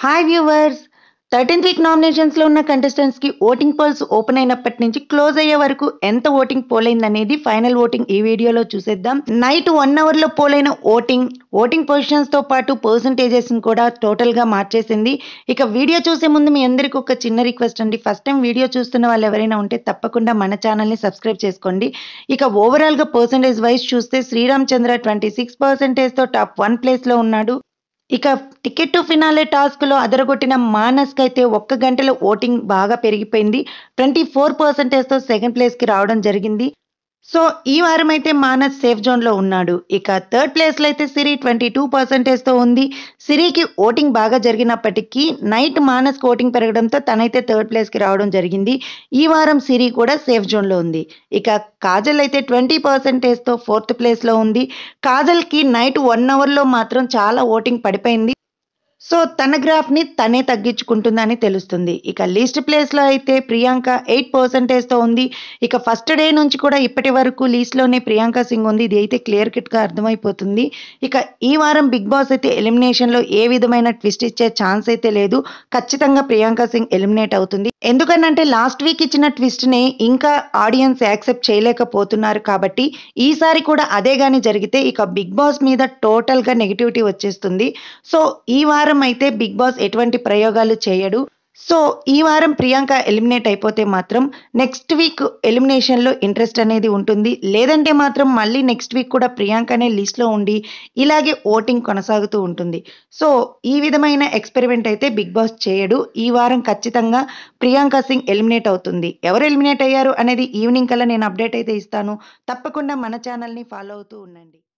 Hi viewers! 13th week నామినేషన్స్‌లో ఉన్న కంటెస్టెంట్స్‌కి voting poles open అయినప్పటి నుంచి క్లోజ్ అయ్యే వరకు ఎంత ఓటింగ్ పోలైందనేది ఫైనల్ ఓటింగ్ ఈ వీడియోలో చూసేద్దాం. నైట్ 1 అవర్‌లో పోలైన ఓటింగ్ పొజిషన్స్‌తో పాటు పర్సెంటేజెస్‌ని కూడా టోటల్‌గా మార్చేసింది. ఇక వీడియో చూసే ముందు మీ అందరికీ ఒక చిన్న రిక్వెస్ట్ అండి. ఫస్ట్ టైం వీడియో చూస్తున్న వాళ్ళు ఎవరైనా ఉంటే తప్పకుండా మన ఛానల్‌ని సబ్స్క్రైబ్ చేసుకోండి. ఇక ఓవరాల్‌గా పర్సెంటేజ్ వైస్ చూస్తే శ్రీరామ్ చంద్ర 26%తో టాప్ 1 ప్లేస్‌లో ఉన్నాడు. ఇక టికెట్ టు ఫినాలే టాస్క్‌లో అదరగొట్టిన మానస్‌కైతే ఒక్క గంటలో ఓటింగ్ బాగా పెరిగిపోయింది. 24%తో సెకండ్ ప్లేస్‌కి రావడం జరిగింది. సో, ఈ వారమైతే మానస్ సేఫ్ జోన్‌లో ఉన్నాడు. ఇక థర్డ్ ప్లేస్‌లో అయితే సిరి 22%తో ఉంది. సిరికి ఓటింగ్ బాగా జరిగినప్పటికీ నైట్ మానస్‌కి ఓటింగ్ పెరగడంతో తనైతే థర్డ్ ప్లేస్‌కి రావడం జరిగింది. ఈ వారం సిరి కూడా సేఫ్ జోన్‌లో ఉంది. ఇక కాజల్ అయితే 20%తో ఫోర్త్ ప్లేస్‌లో ఉంది. కాజల్‌కి నైట్ 1 అవర్‌లో మాత్రం చాలా ఓటింగ్ పడిపోయింది. సో, తన గ్రాఫ్‌ని తనే తగ్గించుకుంటుందని తెలుస్తుంది. ఇక లీస్ట్ ప్లేస్‌లో అయితే ప్రియాంక 8%తో ఉంది. ఇక ఫస్ట్ డే నుంచి కూడా ఇప్పటి వరకు లీస్ట్‌లోనే ప్రియాంక సింగ్ ఉంది. ఇది అయితే క్లియర్ కట్‌గా అర్థమైపోతుంది. ఇక ఈ వారం బిగ్ బాస్ అయితే ఎలిమినేషన్‌లో ఏ విధమైన ట్విస్ట్ ఇచ్చే ఛాన్స్ అయితే లేదు. ఖచ్చితంగా ప్రియాంక సింగ్ ఎలిమినేట్ అవుతుంది. ఎందుకనంటే లాస్ట్ వీక్ ఇచ్చిన ట్విస్ట్‌ని ఇంకా ఆడియన్స్ యాక్సెప్ట్ చేయలేకపోతున్నారు కాబట్టి ఈసారి కూడా అదే గాని జరిగితే ఇక బిగ్ బాస్ మీద టోటల్‌గా నెగటివిటీ వచ్చేస్తుంది. సో, ఈ వారం అయితే బిగ్ బాస్ ఎటువంటి ప్రయోగాలు చేయడు. సో, ఈ వారం ప్రియాంక ఎలిమినేట్ అయిపోతే మాత్రం నెక్స్ట్ వీక్ ఎలిమినేషన్‌లో ఇంట్రెస్ట్ అనేది ఉంటుంది. లేదంటే మాత్రం మళ్ళీ నెక్స్ట్ వీక్ కూడా ప్రియాంకనే లిస్ట్‌లో ఉండి ఇలాగే ఓటింగ్ కొనసాగుతూ ఉంటుంది. సో, ఈ విధమైన ఎక్స్‌పెరిమెంట్ అయితే బిగ్ బాస్ చేయడు. ఈ వారం ఖచ్చితంగా ప్రియాంక సింగ్ ఎలిమినేట్ అవుతుంది. ఎవరు ఎలిమినేట్ అయ్యారు అనేది ఈవినింగ్ కల్లా నేను అప్డేట్ అయితే ఇస్తాను. తప్పకుండా మన ఛానల్‌ని ఫాలో అవుతూ ఉండండి.